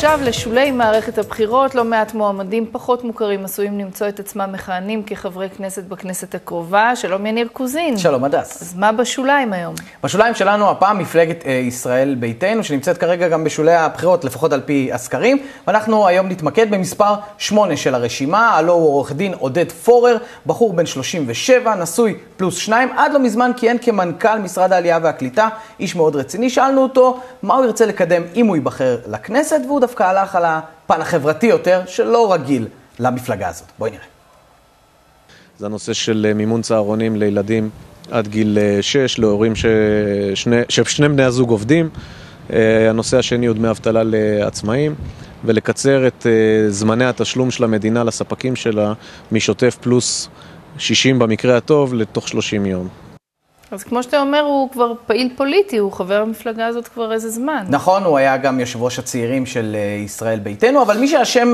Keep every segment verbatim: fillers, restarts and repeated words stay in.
עכשיו לשולי מערכת הבחירות, לא מעט מועמדים פחות מוכרים עשויים למצוא את עצמם מכהנים כחברי כנסת בכנסת הקרובה. שלום יניר קוזין. שלום הדס. אז מה בשוליים היום? בשוליים שלנו הפעם מפלגת אה, ישראל ביתנו, שנמצאת כרגע גם בשולי הבחירות, לפחות על פי הסקרים. ואנחנו היום נתמקד במספר שמונה של הרשימה, הלא הוא עורך דין עודד פורר, בחור בן שלושים ושבע, נשוי פלוס שניים, עד לא מזמן כיהן כמנכ"ל משרד העלייה והקליטה, איש מאוד רציני. שאלנו אותו מה הוא ירצה לקדם אם הוא ייבחר לכנסת, והוא דווקא הלך על הפן החברתי יותר, שלא רגיל למפלגה הזאת. בואי נראה. זה הנושא של מימון צהרונים לילדים עד גיל שש, להורים ששני, ששני בני הזוג עובדים. הנושא השני הוא דמי אבטלה לעצמאים, ולקצר את זמני התשלום של המדינה לספקים שלה משוטף פלוס שישים במקרה הטוב לתוך שלושים יום. אז כמו שאתה אומר, הוא כבר פעיל פוליטי, הוא חבר המפלגה הזאת כבר איזה זמן. נכון, הוא היה גם יושב ראש הצעירים של ישראל ביתנו, אבל מי שהשם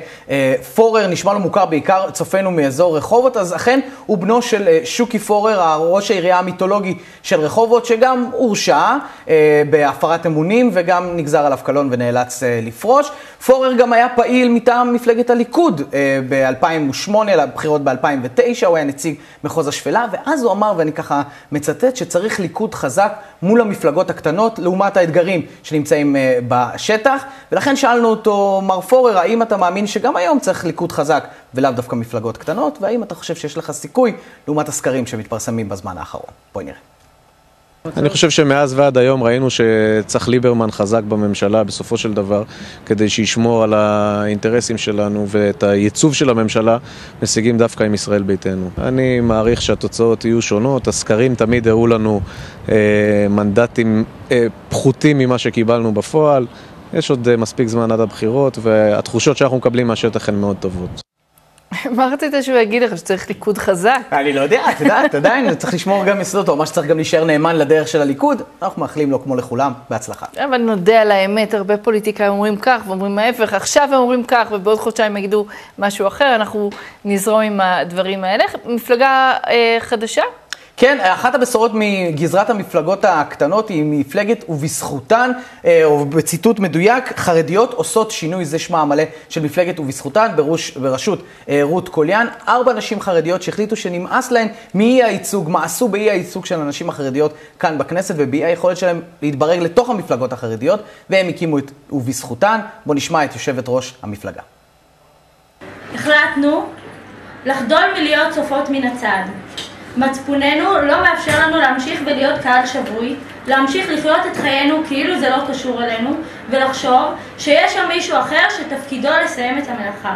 פורר נשמע לו מוכר בעיקר צופנו מאזור רחובות, אז אכן הוא בנו של שוקי פורר, ראש העירייה המיתולוגי של רחובות, שגם הורשע בהפרת אמונים וגם נגזר עליו קלון ונאלץ לפרוש. פורר גם היה פעיל מטעם מפלגת הליכוד ב-אלפיים ושמונה, לבחירות ב-אלפיים ותשע, הוא היה נציג מחוז השפלה, ואז הוא אמר, ואני ככה מצטט, שצריך ליכוד חזק מול המפלגות הקטנות, לעומת האתגרים שנמצאים בשטח. ולכן שאלנו אותו, מר פורר, האם אתה מאמין שגם היום צריך ליכוד חזק ולאו דווקא מפלגות קטנות, והאם אתה חושב שיש לך סיכוי לעומת הסקרים שמתפרסמים בזמן האחרון? בואי נראה. אני חושב שמאז ועד היום ראינו שצריך ליברמן חזק בממשלה בסופו של דבר, כדי שישמור על האינטרסים שלנו, ואת הייצוב של הממשלה משיגים דווקא עם ישראל ביתנו. אני מעריך שהתוצאות יהיו שונות, הסקרים תמיד הראו לנו אה, מנדטים אה, פחותים ממה שקיבלנו בפועל. יש עוד אה, מספיק זמן עד הבחירות, והתחושות שאנחנו מקבלים מהשטח הן מאוד טובות. מה רצית שהוא יגיד לך, שצריך ליכוד חזק? אני לא יודע, את יודעת, עדיין צריך לשמור גם יסודות, או מה שצריך גם להישאר נאמן לדרך של הליכוד. אנחנו מאחלים לו כמו לכולם, בהצלחה. אבל נודע על האמת, הרבה פוליטיקאים אומרים כך ואומרים ההפך, עכשיו הם אומרים כך ובעוד חודשיים יגידו משהו אחר, אנחנו נזרום עם הדברים האלה. מפלגה אה, חדשה? כן, אחת הבשורות מגזרת המפלגות הקטנות היא מפלגת ובזכותן, או בציטוט מדויק, חרדיות עושות שינוי, זה שמה המלא של מפלגת ובזכותן, בראש, בראשות רות קוליאן. ארבע נשים חרדיות שהחליטו שנמאס להן מאי הייצוג, מעשו באי הייצוג של הנשים החרדיות כאן בכנסת, ובאי היכולת שלהם להתברג לתוך המפלגות החרדיות, והם הקימו את ובזכותן. בוא נשמע את יושבת ראש המפלגה. החלטנו לחדול מלהיות צופות מן הצד. מצפוננו לא מאפשר לנו להמשיך ולהיות קהל שבוי, להמשיך לחיות את חיינו כאילו זה לא קשור אלינו, ולחשוב שיש שם מישהו אחר שתפקידו לסיים את המלאכה.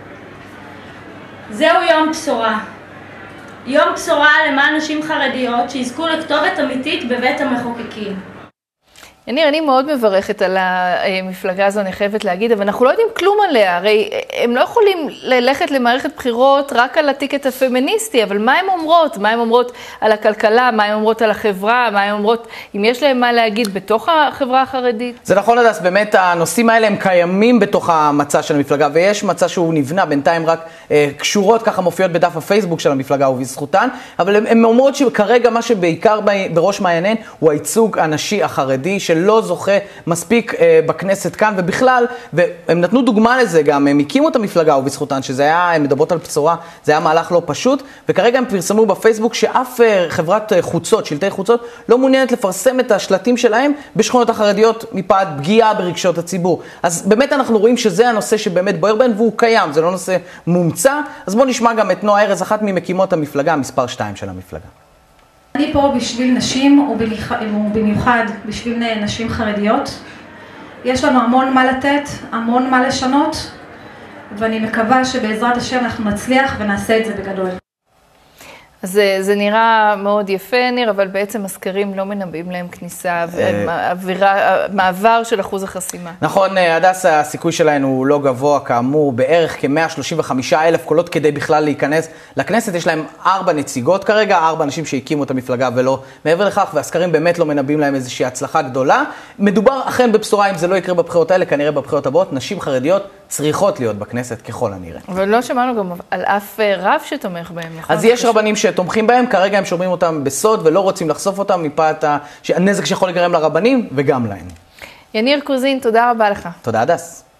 זהו יום בשורה. יום בשורה למען נשים חרדיות שיזכו לכתובת אמיתית בבית המחוקקים. יניר, אני מאוד מברכת על המפלגה הזו, אני חייבת להגיד, אבל אנחנו לא יודעים כלום עליה. הרי הם לא יכולים ללכת למערכת בחירות רק על הטיקט הפמיניסטי, אבל מה הן אומרות? מה הן אומרות על הכלכלה? מה הן אומרות על החברה? מה הן אומרות, אם יש להם מה להגיד בתוך החברה החרדית? זה נכון לדעת, באמת הנושאים האלה הם קיימים בתוך המצע של המפלגה, ויש מצע שהוא נבנה, בינתיים רק אה, קשורות ככה מופיעות בדף הפייסבוק של המפלגה ובזכותן, אבל הם אומרות שכרגע מה שבעיקר בראש מעייניהן הוא הייצוג הנשי החרדי, שלא זוכה מספיק אה, בכנסת כאן, ובכלל, והם נתנו דוגמה לזה גם, הם הקימו את המפלגה ובזכותן, שזה היה, הם מדברות על בשורה, זה היה מהלך לא פשוט, וכרגע הם פרסמו בפייסבוק שאף אה, חברת אה, חוצות, שלטי חוצות, לא מעוניינת לפרסם את השלטים שלהם בשכונות החרדיות מפאת פגיעה ברגשות הציבור. אז באמת אנחנו רואים שזה הנושא שבאמת בוער בהן, והוא קיים, זה לא נושא מומצא. אז בואו נשמע גם את נועה ארז, אחת ממקימות המפלגה, מספר שתיים של המפלגה. אני פה בשביל נשים ובמיוחד בשביל נשים חרדיות. יש לנו המון מה לתת, המון מה לשנות, ואני מקווה שבעזרת השם אנחנו נצליח ונעשה את זה בגדול. אז זה, זה נראה מאוד יפה, ניר, אבל בעצם הסקרים לא מנבאים להם כניסה, ומעבר של אחוז החסימה. נכון, הדס, הסיכוי שלנו הוא לא גבוה, כאמור, בערך כ-מאה שלושים וחמישה אלף קולות כדי בכלל להיכנס לכנסת. יש להם ארבע נציגות כרגע, ארבע אנשים שהקימו את המפלגה ולא מעבר לכך, והסקרים באמת לא מנבאים להם איזושהי הצלחה גדולה. מדובר אכן בבשורה, אם זה לא יקרה בבחירות האלה, כנראה בבחירות הבאות, נשים חרדיות צריכות להיות בכנסת ככל הנראה. אבל לא שמענו גם על אף רב שתומך בהם, נכון? אז יש רבנים שתומכים בהם, כרגע הם שומרים אותם בסוד ולא רוצים לחשוף אותם מפאת הנזק שיכול לגרם לרבנים וגם להם. יניר קוזין, תודה רבה לך. תודה, הדס.